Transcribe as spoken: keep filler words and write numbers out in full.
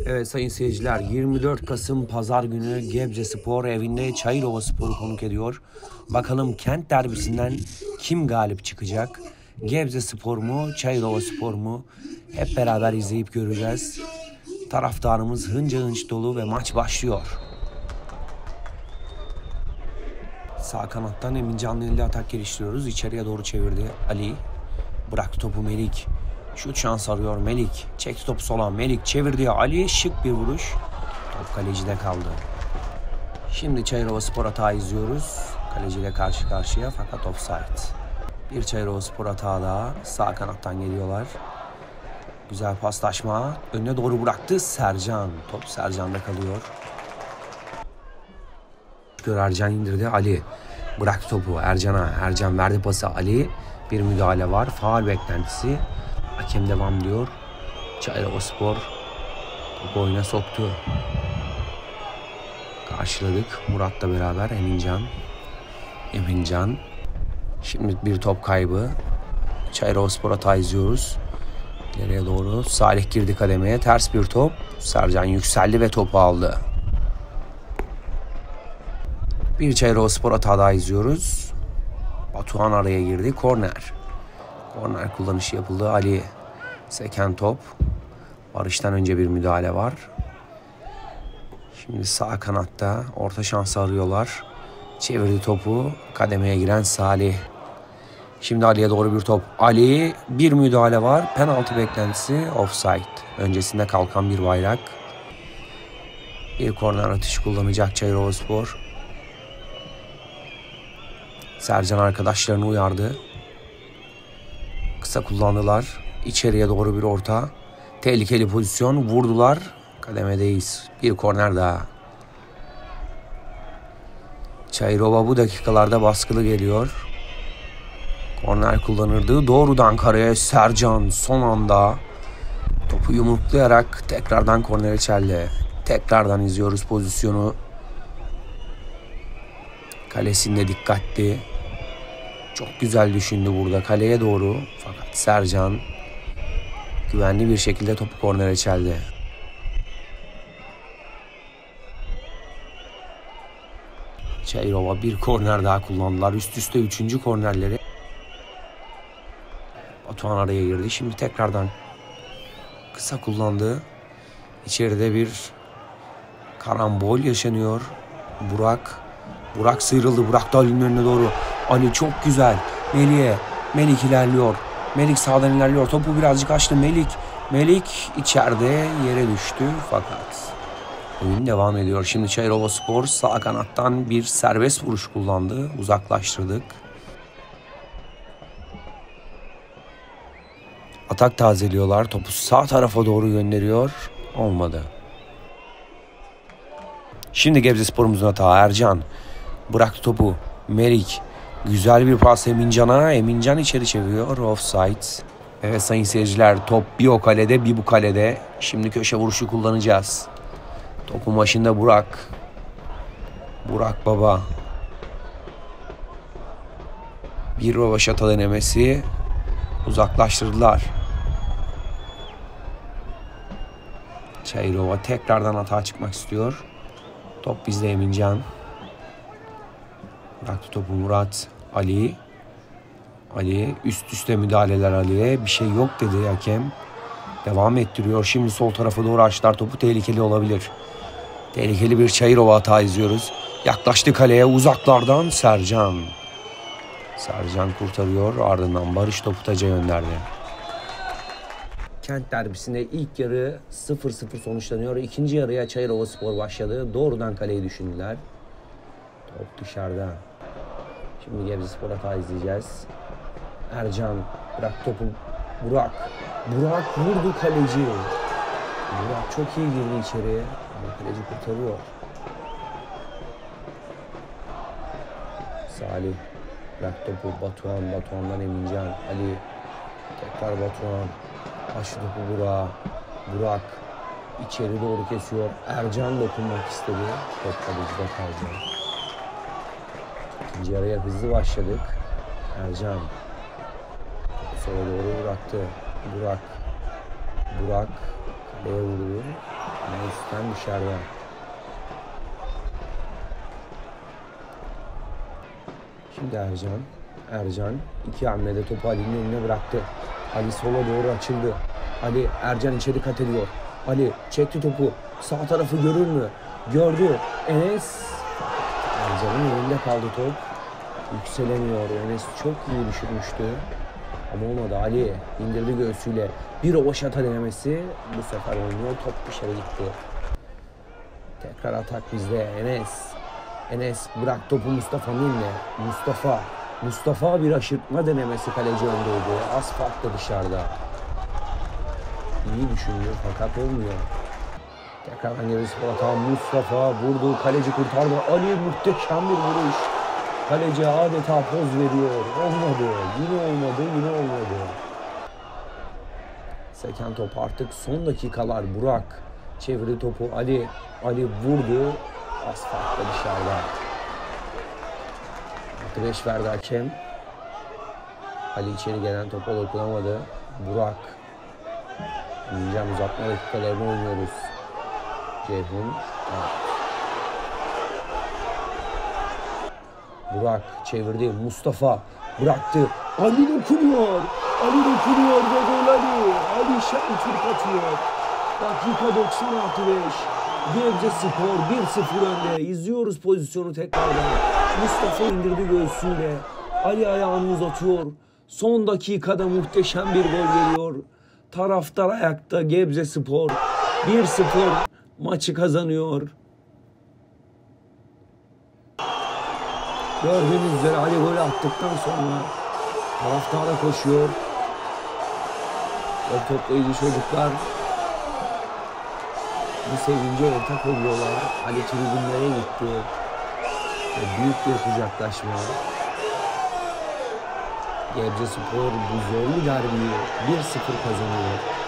Evet sayın seyirciler, yirmi dört Kasım Pazar günü Gebzespor evinde Çayırovaspor'u konuk ediyor. Bakalım kent derbisinden kim galip çıkacak? Gebzespor mu, Çayırovaspor mu? Hep beraber izleyip göreceğiz. Taraftarımız hınca hınç dolu ve maç başlıyor. Sağ kanattan Emin Canlı ile atak geliştiriyoruz. İçeriye doğru çevirdi Ali. Bıraktı topu Melik. Şut şans arıyor Melik. Çekti topu sola. Melik çevirdi. Ali şık bir vuruş. Top kalecide kaldı. Şimdi Çayırovaspor hata izliyoruz. Kaleciyle karşı karşıya fakat offside. Bir Çayırovaspor hata daha. Sağ kanattan geliyorlar. Güzel paslaşma. Önüne doğru bıraktı Sercan. Top Sercan'da kalıyor. Ercan indirdi. Ali bıraktı topu Ercan'a. Ercan verdi pası Ali. Bir müdahale var. Faul beklentisi. Hakem devam diyor. Çayırovaspor topu oyuna soktu. Karşıladık. Murat'la beraber Emincan. Emincan. Şimdi bir top kaybı. Çayırovaspor hata izliyoruz. İleriye doğru. Salih girdi kademeye. Ters bir top. Sercan yükseldi ve topu aldı. Bir Çayırovaspor hata daha izliyoruz. Batuhan araya girdi. Korner. Korner kullanışı yapıldı. Ali seken top. Barış'tan önce bir müdahale var. Şimdi sağ kanatta orta şansı arıyorlar. Çevirdi topu. Kademeye giren Salih. Şimdi Ali'ye doğru bir top. Ali bir müdahale var. Penaltı beklentisi. Offside. Öncesinde kalkan bir bayrak. Bir korner atışı kullanacak Çayırovaspor. Sercan arkadaşlarını uyardı. Kısa kullandılar. İçeriye doğru bir orta. Tehlikeli pozisyon. Vurdular. Kademedeyiz. Bir korner daha. Çayırova bu dakikalarda baskılı geliyor. Korner kullanırdı. Doğrudan kareye Sercan son anda topu yumruklayarak tekrardan kornere çeldi. Tekrardan izliyoruz pozisyonu. Kalesinde dikkatli. Çok güzel düşündü burada kaleye doğru. Fakat Sercan güvenli bir şekilde topu kornere çeldi. Çayırova bir korner daha kullandılar. Üst üste üçüncü kornerleri. Batuhan araya girdi. Şimdi tekrardan kısa kullandı. İçeride bir karambol yaşanıyor. Burak. Burak sıyrıldı. Burak da Ali'nin önüne doğru. Ali çok güzel. Melik'e. Melik ilerliyor. Melik sağdan ilerliyor. Topu birazcık açtı Melik. Melik içeride yere düştü fakat oyun devam ediyor. Şimdi Çayırovaspor sağ kanattan bir serbest vuruş kullandı. Uzaklaştırdık. Atak tazeliyorlar. Topu sağ tarafa doğru gönderiyor. Olmadı. Şimdi Gebzespor'umuzun hata. Ercan bıraktı topu. Melik. Güzel bir pas Emincan'a. Emincan içeri çeviriyor. Offside. Evet sayın seyirciler, top bir o kalede bir bu kalede. Şimdi köşe vuruşu kullanacağız. Topun başında Burak. Burak baba. Bir rövaşata denemesi. Uzaklaştırdılar. Çayırova tekrardan hata çıkmak istiyor. Top bizde Emincan. Bıraktı topu Murat. Ali. Ali üst üste müdahaleler Ali'ye. Bir şey yok dedi hakem. Devam ettiriyor. Şimdi sol tarafa doğru açtılar. Topu tehlikeli olabilir. Tehlikeli bir Çayırova hata izliyoruz. Yaklaştı kaleye uzaklardan Sercan. Sercan kurtarıyor. Ardından Barış topu taca gönderdi. Kent derbisinde ilk yarı sıfır sıfır sonuçlanıyor. İkinci yarıya Çayırovaspor başladı. Doğrudan kaleyi düşündüler. Top dışarıda. Şimdi Gebzespor hata izleyeceğiz. Ercan bırak topu. Burak. Burak vurdu kaleci. Burak çok iyi girdi içeriye. Ama kaleci kurtarıyor. Salih. Bırak topu. Batuhan. Batuhan'dan Emincan. Ali. Tekrar Batuhan. Başı topu Burak. Burak. İçeri doğru kesiyor. Ercan dokunmak istedi. Top kalecide kaldı. İkinci yarıya hızlı başladık. Ercan. Sola doğru bıraktı. Burak. Burak. Kaleye vurdu. Enes'ten dışarıda. Şimdi Ercan. Ercan iki hamlede topu Ali'nin önüne bıraktı. Ali sola doğru açıldı. Ali, Ercan içeri kat ediyor. Ali çekti topu. Sağ tarafı görür mü? Gördü. Enes. Ercan'ın elinde kaldı top. Yükselemiyor. Enes çok iyi düşürmüştü. Ama olmadı. Ali indirdi göğsüyle. Bir rovaşata denemesi. Bu sefer oynuyor. Top dışarı gitti. Tekrar atak bizde. Enes. Enes bırak topu Mustafa'nın eline. Mustafa. Mustafa bir aşırtma denemesi, kaleci öndeydi. Az farklı dışarıda. İyi düşünüyor fakat olmuyor. Tekrardan gerisi atan Mustafa vurdu. Kaleci kurtardı. Ali muhteşem bir vuruş. Kaleci adeta poz veriyor. Olmadı. Yine olmadı. Yine olmadı. Seken top artık son dakikalar. Burak çevirdi topu. Ali. Ali vurdu. Az farklı dışarıda. altı beş verdi hakem. Ali içeri gelen topa dokunamadı. Burak. Diyeceğim, uzatma dakikalarını oynuyoruz. Ceyhun. Evet. Burak çevirdi. Mustafa bıraktı. Ali dokunuyor. Ali dokunuyor ve gol Ali. Ali Şentürk atıyor. Dakika doksan altı beş. Gebzespor bir sıfır önde. İzliyoruz pozisyonu tekrardan. Mustafa indirdi göğsüyle. Ali ayağını uzatıyor. Son dakikada muhteşem bir gol geliyor. Taraftar ayakta. Gebzespor bir sıfır maçı kazanıyor. Gördüğünüz üzere Ali golü attıktan sonra taraftara koşuyor. O toplayıcı çocuklar bu sevince ortak oluyorlar. Ali tribünlere gitti. Ve büyük bir kucaklaşma. Gebzespor bu zorlu derbiyi bir sıfır kazanıyor.